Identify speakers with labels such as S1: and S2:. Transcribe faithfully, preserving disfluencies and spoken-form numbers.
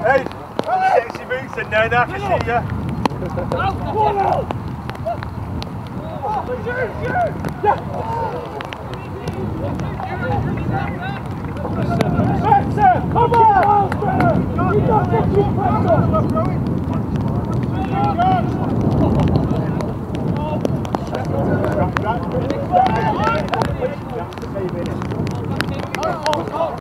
S1: Hey, sexy boots in there, now I can see ya.
S2: Come on! You got to keep pressure!